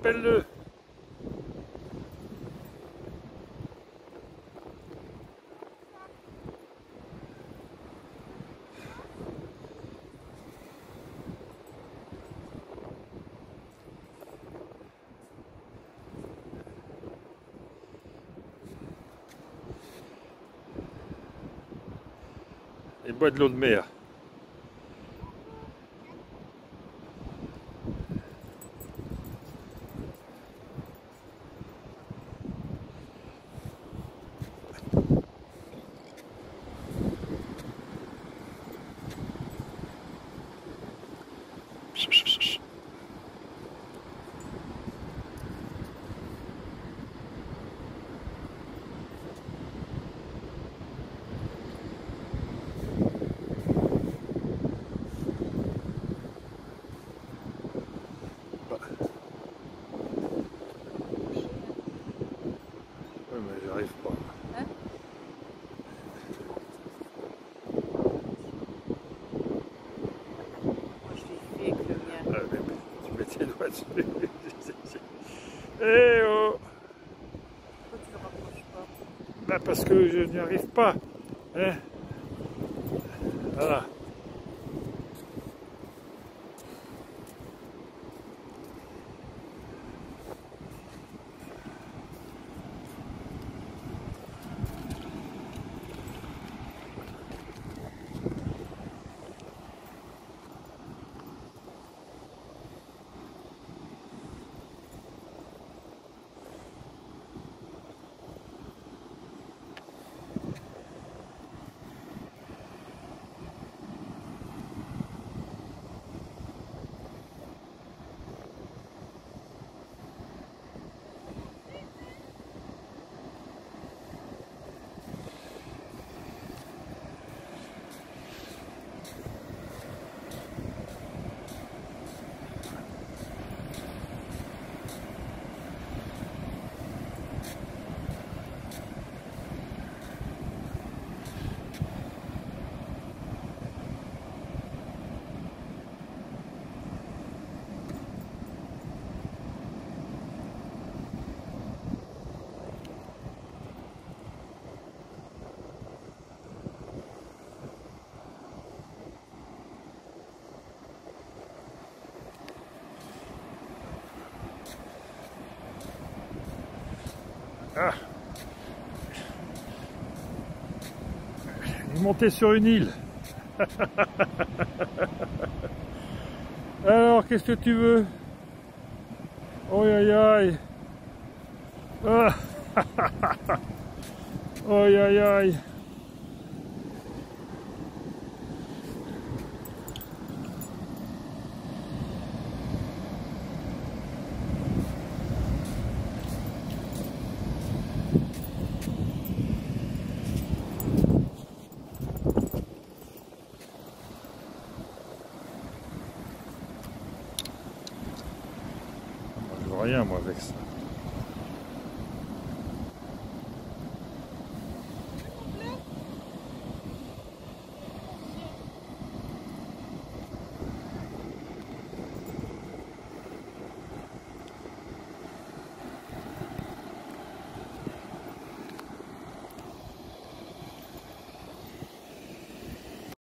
appelle-le. Et bois de l'eau de mer. Oui, mais j'arrive pas. Hein? Moi je l'ai fait avec le mien. Ah, mais tu mets tes doigts dessus. Eh oh! Pourquoi tu le rapproches pas? Bah parce que je n'y arrive pas. Hein? Voilà. Ah. Il est monté sur une île. Alors, qu'est-ce que tu veux? Aïe aïe aïe. Ah. Aïe aïe aïe. Je vois rien moi avec ça.